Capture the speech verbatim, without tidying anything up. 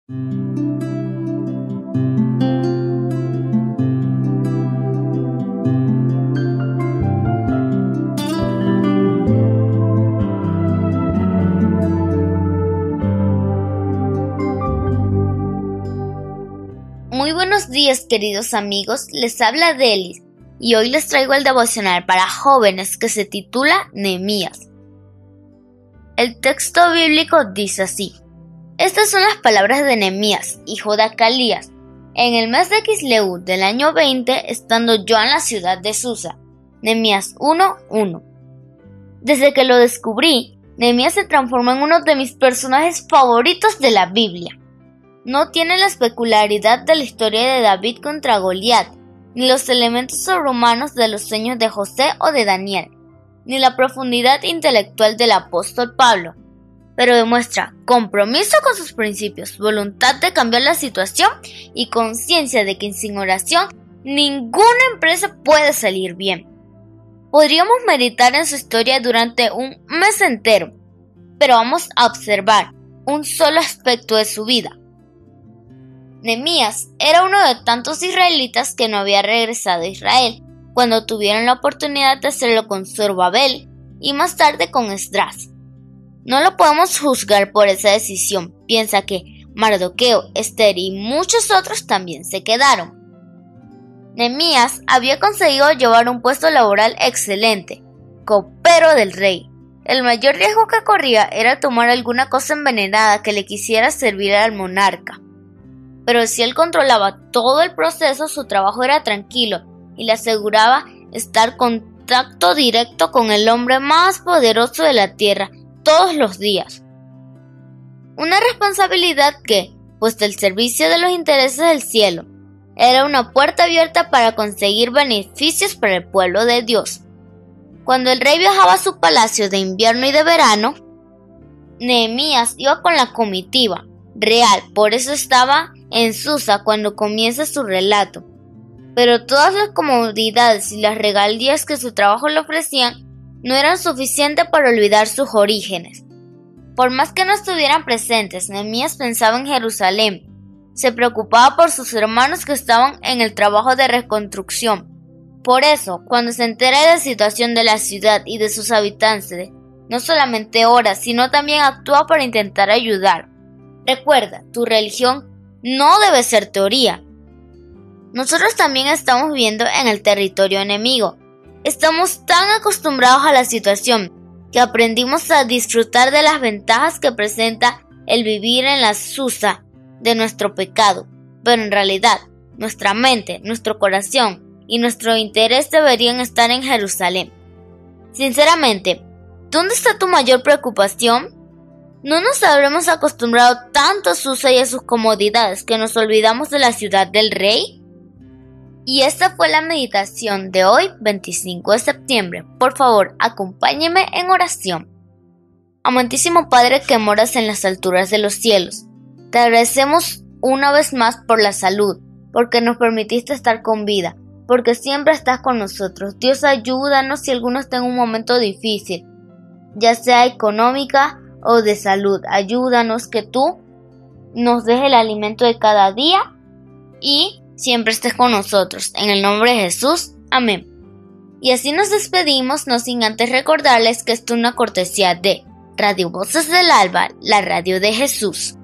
Muy buenos días, queridos amigos, les habla Delis y hoy les traigo el devocional para jóvenes que se titula Nehemías. El texto bíblico dice así: estas son las palabras de Nehemías, hijo de Acalías, en el mes de Quisleu del año veinte, estando yo en la ciudad de Susa. Nehemías uno uno. Desde que lo descubrí, Nehemías se transformó en uno de mis personajes favoritos de la Biblia. No tiene la especularidad de la historia de David contra Goliat, ni los elementos sobrehumanos de los sueños de José o de Daniel, ni la profundidad intelectual del apóstol Pablo, pero demuestra compromiso con sus principios, voluntad de cambiar la situación y conciencia de que sin oración ninguna empresa puede salir bien. Podríamos meditar en su historia durante un mes entero, pero vamos a observar un solo aspecto de su vida. Nehemías era uno de tantos israelitas que no había regresado a Israel cuando tuvieron la oportunidad de hacerlo con Zorobabel y más tarde con Esdras. No lo podemos juzgar por esa decisión. Piensa que Mardoqueo, Esther y muchos otros también se quedaron. Nehemías había conseguido llevar un puesto laboral excelente, copero del rey. El mayor riesgo que corría era tomar alguna cosa envenenada que le quisiera servir al monarca. Pero si él controlaba todo el proceso, su trabajo era tranquilo y le aseguraba estar en contacto directo con el hombre más poderoso de la tierra todos los días. Una responsabilidad que, puesto el servicio de los intereses del cielo, era una puerta abierta para conseguir beneficios para el pueblo de Dios. Cuando el rey viajaba a su palacio de invierno y de verano, Nehemías iba con la comitiva real, por eso estaba en Susa cuando comienza su relato. Pero todas las comodidades y las regalías que su trabajo le ofrecían no eran suficientes para olvidar sus orígenes. Por más que no estuvieran presentes, Nehemías pensaba en Jerusalén. Se preocupaba por sus hermanos que estaban en el trabajo de reconstrucción. Por eso, cuando se entera de la situación de la ciudad y de sus habitantes, no solamente ora, sino también actúa para intentar ayudar. Recuerda, tu religión no debe ser teoría. Nosotros también estamos viviendo en el territorio enemigo. Estamos tan acostumbrados a la situación que aprendimos a disfrutar de las ventajas que presenta el vivir en la Susa de nuestro pecado. Pero en realidad, nuestra mente, nuestro corazón y nuestro interés deberían estar en Jerusalén. Sinceramente, ¿dónde está tu mayor preocupación? ¿No nos habremos acostumbrado tanto a Susa y a sus comodidades que nos olvidamos de la ciudad del rey? Y esta fue la meditación de hoy, veinticinco de septiembre. Por favor, acompáñeme en oración. Amantísimo Padre que moras en las alturas de los cielos, te agradecemos una vez más por la salud, porque nos permitiste estar con vida, porque siempre estás con nosotros. Dios, ayúdanos si alguno está en un momento difícil, ya sea económica o de salud. Ayúdanos que tú nos des el alimento de cada día y siempre estés con nosotros. En el nombre de Jesús, amén. Y así nos despedimos, no sin antes recordarles que esto es una cortesía de Radio Voces del Alba, la radio de Jesús.